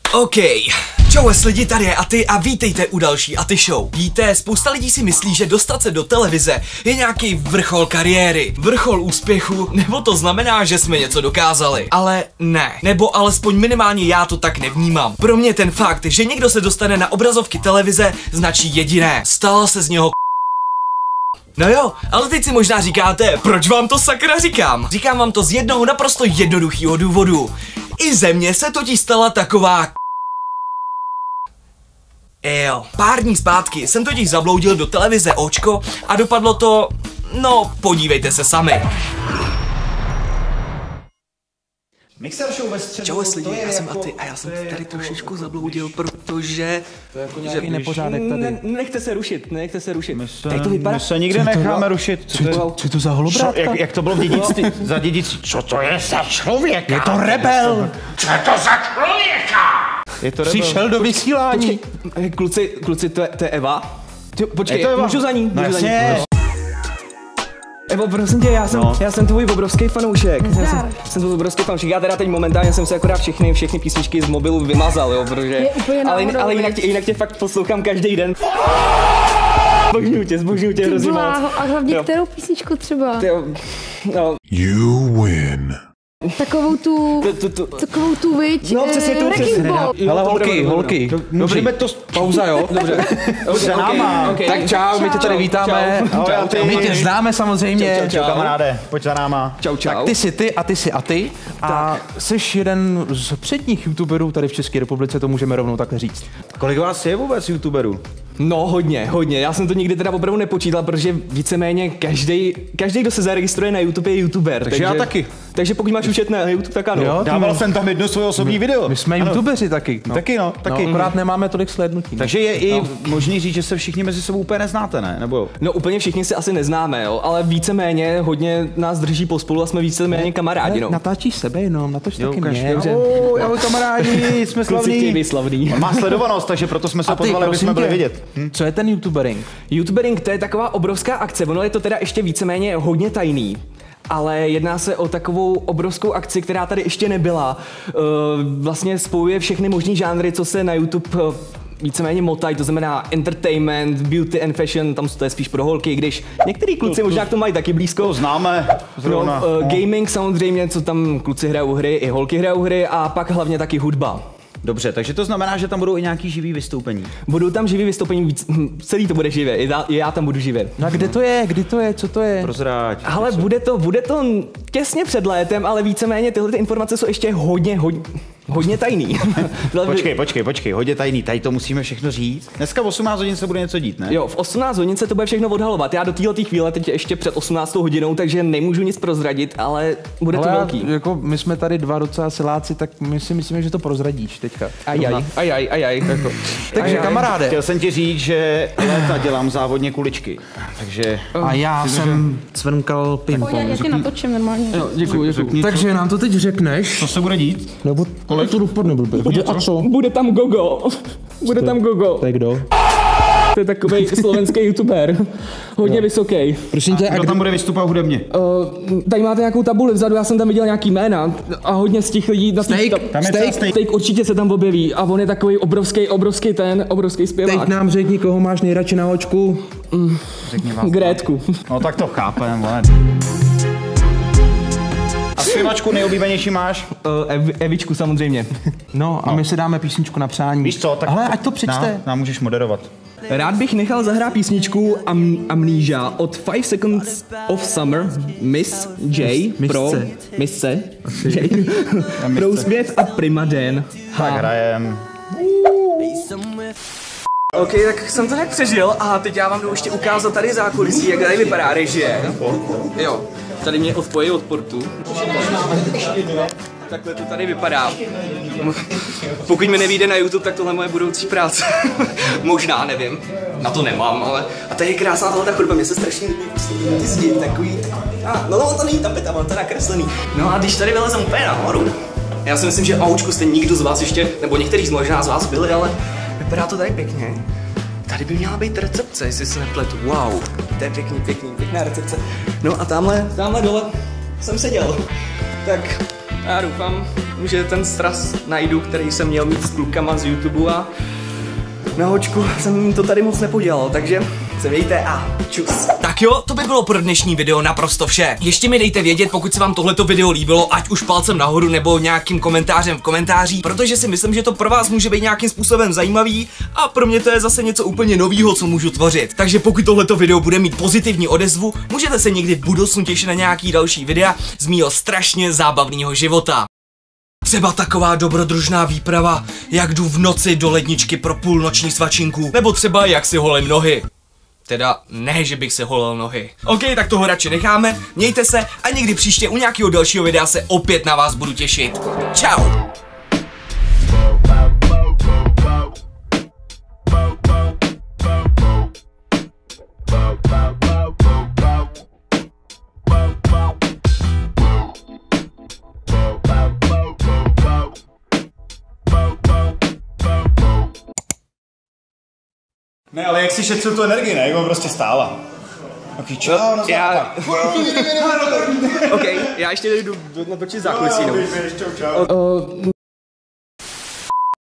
OK. Čau lidi, tady je Aty a vítejte u další Aty Show. Víte, spousta lidí si myslí, že dostat se do televize je nějaký vrchol kariéry, vrchol úspěchu, nebo to znamená, že jsme něco dokázali. Ale ne, nebo alespoň minimálně já to tak nevnímám. Pro mě ten fakt, že někdo se dostane na obrazovky televize, značí jediné. Stala se z něho. No jo, ale teď si možná říkáte, proč vám to sakra říkám? Říkám vám to z jednoho naprosto jednoduchého důvodu. I ze mě se totiž stala taková. Jo, pár dní zpátky jsem totiž zabloudil do televize Očko a dopadlo to, no podívejte se sami. Mixer show ve středu. Čau lidi, já jsem Aty a já jsem tady trošičku zabloudil, protože... To je jako nějaký nepořádek tady. Nechte se rušit. Jak to vypadá? My se nikde necháme rušit. Co je to za holobrátka? Jak to bylo v dědictví? Za dědictví. Co to je za člověka? Je to rebel! Co je to za člověka? Je to rebel. Přišel do vysílání. Kluci, to je Eva? Počkej, můžu za ní? No jasně. Evo, prosím tě, já jsem tvůj obrovský fanoušek. Jsem tvůj obrovský fanoušek. Já teda teď momentálně jsem si akorát všechny písničky z mobilu vymazal, jo, protože... Ale jinak tě fakt poslouchám každý den. Zbožňuju tě hrozně moc. A hlavně kterou písničku třeba? No. You win. Takovou tu viď. No přesně tu, Hele holky. Můžeme to pauza, jo? Dobře. Za náma. Tak čau, my tě tady vítáme. My tě známe samozřejmě. Čau kamaráde, pojď za náma. Čau. Tak ty jsi ty a ty jsi Aty. A jsi jeden z předních youtuberů tady v České republice, to můžeme rovnou takhle říct. Kolik vás je vůbec youtuberů? No hodně. Já jsem to nikdy teda opravdu nepočítal, protože víceméně každý, kdo se zaregistruje na YouTube, je youtuber. Takže já taky. Takže pokud máš účet na YouTube, tak ano. Jo, Dával jsem tam jedno svoje osobní video. My jsme youtubeři taky. Taky. Akorát nemáme tolik slednutí. Takže je i možný říct, že se všichni mezi sebou úplně neznáte, ne? Nebo? No úplně všichni se asi neznáme, jo, ale víceméně hodně nás drží pospolu a jsme víceméně kamarádi, no. Natáčíš sebe jenom, natoč taky mě. Ahoj kamarádi, jsme slavní. Má sledovanost, takže proto jsme se pozvali, aby jsme byli vidět. Co je ten youtubering? Youtubering, to je taková obrovská akce, ono je to teda ještě víceméně hodně tajný. Ale jedná se o takovou obrovskou akci, která tady ještě nebyla. Vlastně spojuje všechny možný žánry, co se na YouTube víceméně motají, to znamená entertainment, beauty and fashion, tam to je spíš pro holky, když některý kluci možná k tomu mají taky blízko. To známe zrovna. Gaming samozřejmě, co tam kluci hrajou hry, i holky hrajou hry a pak hlavně taky hudba. Dobře, takže to znamená, že tam budou i nějaký živý vystoupení. Budou tam živý vystoupení, celý to bude živě, já tam budu živě. No a kde to je, kdy to je, co to je? Prozrať. Ale bude to těsně před létem, ale víceméně tyhle informace jsou ještě hodně tajný. Počkej, hodně tajný, tady to musíme všechno říct. Dneska v 18 hodin se bude něco dít, ne? Jo, v 18 hodin se to bude všechno odhalovat. Já do této chvíle teď ještě před 18 hodinou, takže nemůžu nic prozradit, ale bude to velký. Jako my jsme tady dva docela siláci, tak my si myslíme, že to prozradíš teďka. Ajaj. Takže kamaráde. Chtěl jsem ti říct, že léta dělám závodně kuličky, takže... A já jsem cvrnkal ping-pong. Já tě natočím normálně. Jo, děkuji. Takže nám to teď řekneš. Co se bude dít? Nebo to dopadne blbě. A co? Bude tam Gogo. To je kdo? To je takovej slovenský youtuber. Hodně vysoký. Prosím tě, Kdo tam bude vystupovat hudebně? Tady máte nějakou tabuli vzadu, já jsem tam viděl nějaký jména a hodně z těch lidí. Steak určitě se tam objeví a on je takový obrovský zpěvák. Teď nám řekni, koho máš nejradši na očku. Řekni vás. Grétku. No tak to chápem, vole. A zpěvačku nejoblíbenější máš? Evičku samozřejmě. No a my si dáme písničku na přání. Víš co, tak... Ale ať to přečte. Nám můžeš moderovat. Rád bych nechal zahrát písničku Amnesia od 5 Seconds of Summer, Miss J pro Missce J pro úsměv a Prima Den. Tak hrajem. OK, tak jsem to tak přežil a teď já vám jdu ještě ukázat tady zákulisí, jak tady vypadá režie. Jo, tady mě odpojí od portu. Takhle to tady vypadá. Pokud mi nevyjde na YouTube, tak tohle je moje budoucí práce. Možná, nevím. Na to nemám, ale... A tady je krásná tohle chodba, mě se strašně líbí ty zdi, takový... No to není tapeta, mám to nakreslený. No a když tady vylezem úplně nahoru, já si myslím, že aučku jste nikdo z vás ještě, nebo některý možná z vás byli, ale vypadá to tady pěkně. Tady by měla být recepce, jestli se nepletu. Wow, to je pěkná recepce. No a tamhle dole jsem seděl. Tak já doufám, že ten stras najdu, který jsem měl mít s klukama z YouTube a na hočku jsem jim to tady moc nepodělal, takže se mějte a čus. Tak jo, to by bylo pro dnešní video naprosto vše. Ještě mi dejte vědět, pokud se vám tohleto video líbilo, ať už palcem nahoru nebo nějakým komentářem v komentářích, protože si myslím, že to pro vás může být nějakým způsobem zajímavý a pro mě to je zase něco úplně novýho, co můžu tvořit. Takže pokud tohleto video bude mít pozitivní odezvu, můžete se někdy v budoucnu těšit na nějaký další videa z mýho strašně zábavného života. Třeba taková dobrodružná výprava, jak jdu v noci do ledničky pro půlnoční svačinku, nebo třeba jak si holím nohy. Teda ne, že bych se holil nohy. OK, tak toho radši necháme, mějte se a někdy příště u nějakého dalšího videa se opět na vás budu těšit. Čau! Ne, ale jak si šetřil tu energii, ne? Jak ho prostě stála. Ok, čau, na OK, já ještě jdu natočit zákulisí. Čau.